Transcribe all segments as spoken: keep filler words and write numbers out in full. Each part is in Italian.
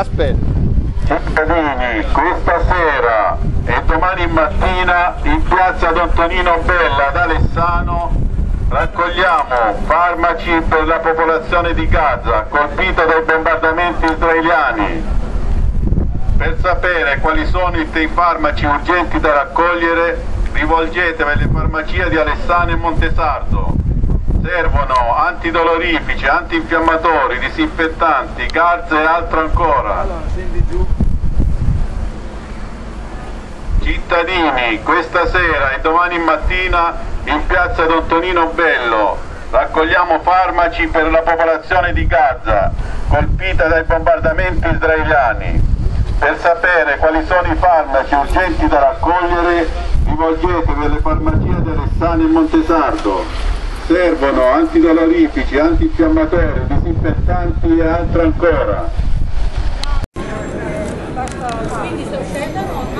Aspetta. Cittadini, questa sera e domani mattina in piazza Don Tonino Bella ad Alessano raccogliamo farmaci per la popolazione di Gaza colpita dai bombardamenti israeliani. Per sapere quali sono i farmaci urgenti da raccogliere, rivolgetevi alle farmacie di Alessano e Montesardo. Servono antidolorifici, antinfiammatori, disinfettanti, garze e altro ancora. Cittadini, questa sera e domani mattina in piazza Don Tonino Bello raccogliamo farmaci per la popolazione di Gaza colpita dai bombardamenti israeliani. Per sapere quali sono i farmaci urgenti da raccogliere, rivolgetevi alle farmacie di Alessano e Montesardo. Servono antidolorifici, antinfiammatori, disinfettanti e altro ancora. Quindi sto uscendo,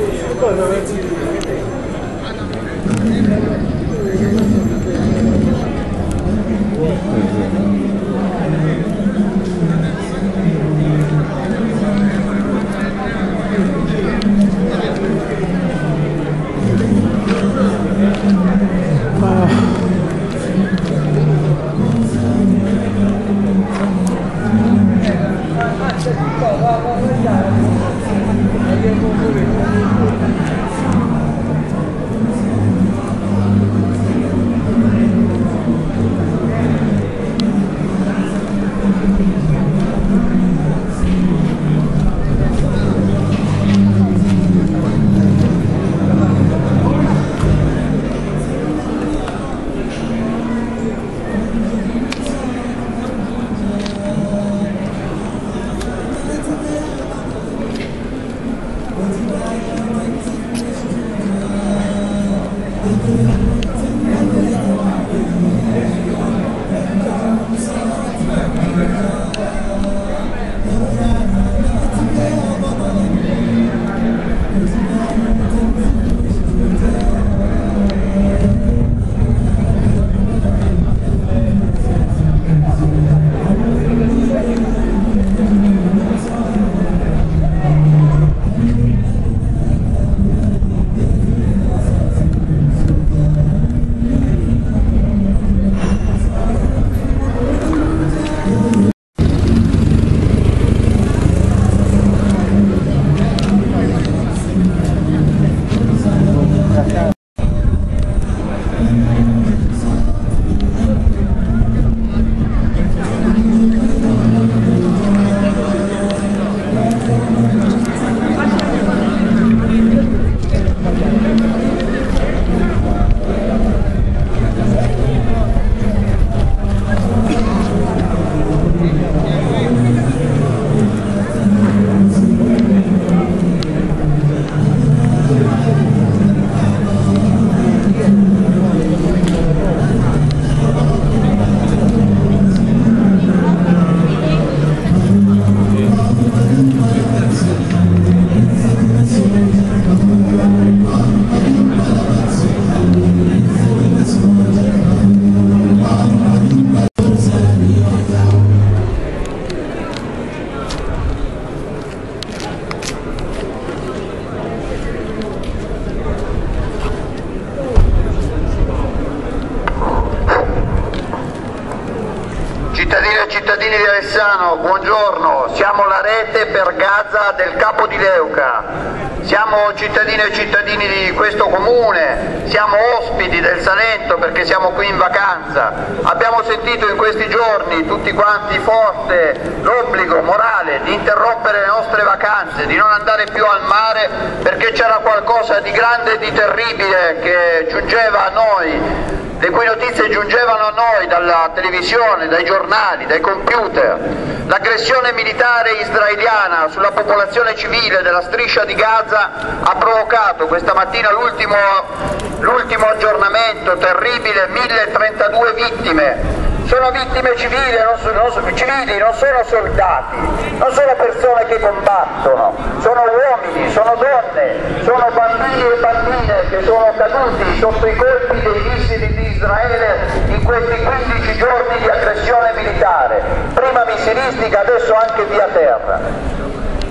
Cittadine e cittadini di Alessano, buongiorno, siamo la rete per Gaza del Capo di Leuca, siamo cittadine e cittadini di questo comune, siamo ospiti del Salento perché siamo qui in vacanza, abbiamo sentito in questi giorni tutti quanti forte l'obbligo morale di interrompere le nostre vacanze, di non andare più al mare perché c'era qualcosa di grande e di terribile che giungeva a noi, le cui notizie giungevano a noi dalla televisione, dai giornali, dai computer. L'aggressione militare israeliana sulla popolazione civile della striscia di Gaza ha provocato questa mattina l'ultimo, l'ultimo aggiornamento terribile, mille trentadue vittime. Sono vittime civili non, so, non, so, civili, non sono soldati, non sono persone che combattono, sono uomini, sono donne, sono bambini e bambine che sono caduti sotto i colpi dei missili di Israele in questi quindici giorni di aggressione militare, prima missilistica, adesso anche via terra.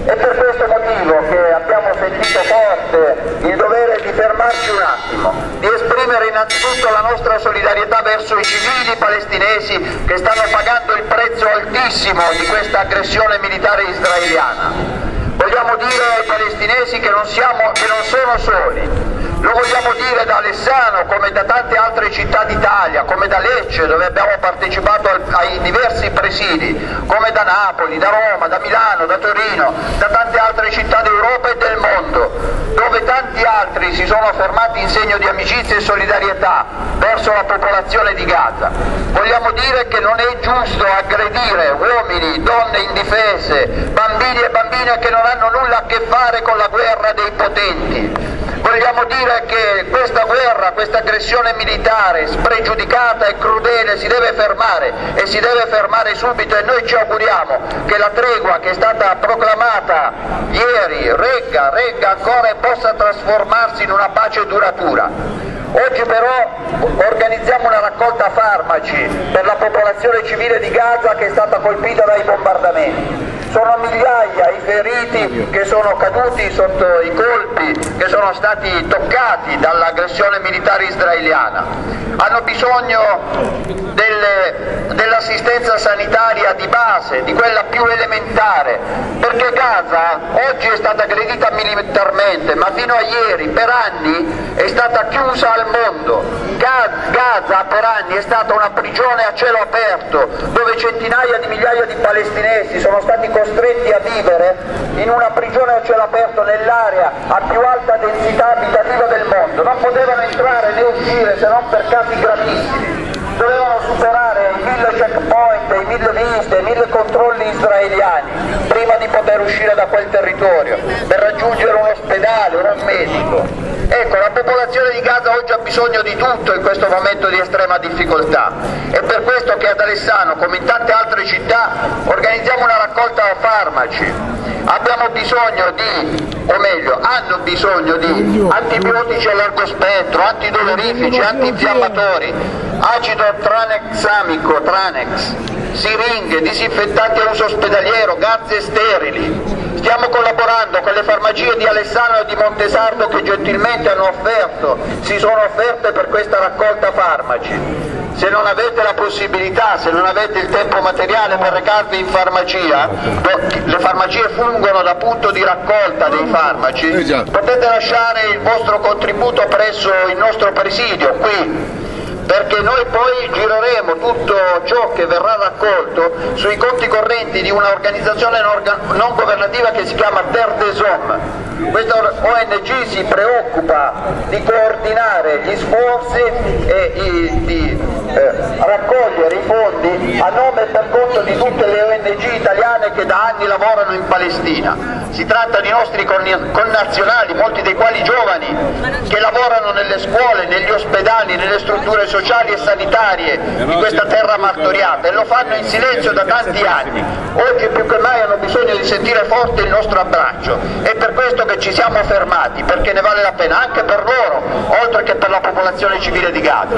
È per questo motivo che abbiamo sentito forte il dovere di fermarci un attimo, di esprimere innanzitutto la nostra solidarietà verso i civili palestinesi che stanno pagando il prezzo altissimo di questa aggressione militare israeliana. Vogliamo dire ai palestinesi che non, siamo, che non sono soli. Lo vogliamo dire da Alessano come da tante altre città d'Italia, come da Lecce dove abbiamo partecipato ai diversi presidi, come da Napoli, da Roma, da Milano, da Torino, da tante altre città d'Europa e del mondo, dove tanti altri si sono fermati in segno di amicizia e solidarietà verso la popolazione di Gaza. Vogliamo dire che non è giusto aggredire uomini, donne indifese, bambini e bambine che non hanno nulla a che fare con la guerra dei potenti. Vogliamo dire che questa guerra, questa aggressione militare spregiudicata e crudele si deve fermare e si deve fermare subito, e noi ci auguriamo che la tregua che è stata proclamata ieri regga, regga ancora e possa trasformarsi in una pace duratura. Oggi però organizziamo una raccolta farmaci per la popolazione civile di Gaza che è stata colpita dai bombardamenti. Sono migliaia i feriti che sono caduti sotto i colpi, che sono stati toccati dall'aggressione militare israeliana. Hanno bisogno dell'assistenza sanitaria di base, di quella più elementare, perché Gaza oggi è stata aggredita militarmente, ma fino a ieri, per anni, è stata chiusa al mondo. Gaza per anni è stata una prigione a cielo aperto, dove centinaia di migliaia di palestinesi sono stati costretti a vivere in una prigione a cielo aperto nell'area a più alta densità abitativa del mondo. Non potevano entrare né uscire se non per casi gravissimi. Dovevano superare i mille checkpoint, i mille visite, i mille controlli israeliani prima di poter uscire da quel territorio per raggiungere un ospedale, un medico. Ecco, la popolazione di Gaza oggi ha bisogno di tutto in questo momento di estrema difficoltà. È per questo che ad Alessano, come in tante altre città, organizziamo una raccolta farmaci. Abbiamo bisogno di, o meglio, hanno bisogno di antibiotici a largo spettro, antidolorifici, antinfiammatori, acido tranexamico, Tranex, siringhe, disinfettanti a uso ospedaliero, gazze sterili. Stiamo collaborando con le farmacie di Alessano e di Montesardo che gentilmente hanno offerto, si sono offerte per questa raccolta farmaci. Se non avete la possibilità, se non avete il tempo materiale per recarvi in farmacia, le farmacie fungono da punto di raccolta dei farmaci, potete lasciare il vostro contributo presso il nostro presidio qui, perché noi poi gireremo tutto ciò che verrà raccolto sui conti correnti di un'organizzazione non governativa che si chiama Terre des Hommes. Questa O N G si preoccupa di coordinare gli sforzi e di eh, raccogliere i fondi a nome e per conto di tutte le O N G italiane che da anni lavorano in Palestina. Si tratta di nostri connazionali, molti dei quali giovani, che lavorano nelle scuole, negli ospedali, nelle strutture sociali e sanitarie di questa terra martoriata, e lo fanno in silenzio da tanti anni. Oggi più che mai hanno bisogno di sentire forte il nostro abbraccio. È per questo che ci siamo fermati, perché ne vale la pena anche per loro, oltre che per la popolazione civile di Gaza.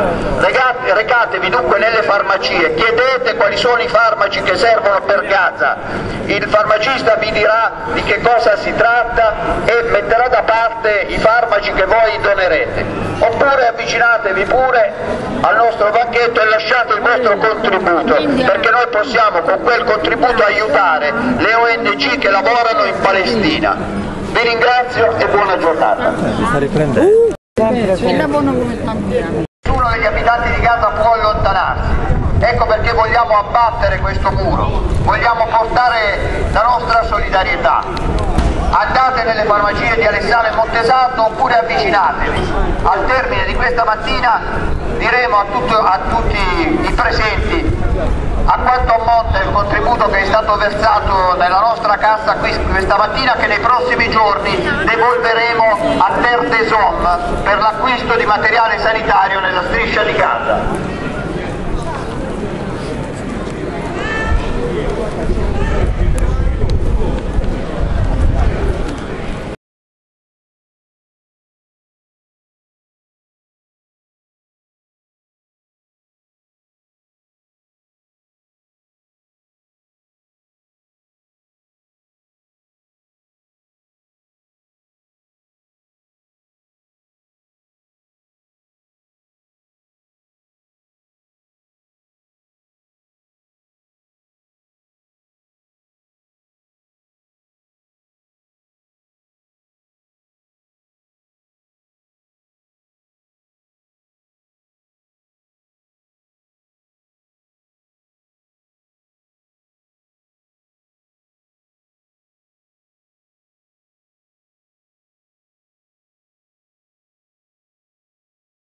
Recatevi dunque nelle farmacie, chiedete quali sono i farmaci che servono per Gaza. Il farmacista vi dirà di che cosa si tratta e metterà da parte i farmaci che voi donerete. Oppure avvicinatevi pure al nostro banchetto e lasciate il vostro contributo, perché noi possiamo con quel contributo aiutare le O N G che lavorano in Palestina. Vi ringrazio e buona giornata. Nessuno degli abitanti di Gaza può allontanarsi. Ecco perché vogliamo abbattere questo muro, vogliamo portare la nostra solidarietà. Andate nelle farmacie di Alessano e Montesardo oppure avvicinatevi. Al termine di questa mattina diremo a, tutto, a tutti i presenti a quanto ammonta il contributo che è stato versato nella nostra cassa qui questa mattina, che nei prossimi giorni devolveremo a Terre des Hommes per l'acquisto di materiale sanitario nella striscia di Gaza.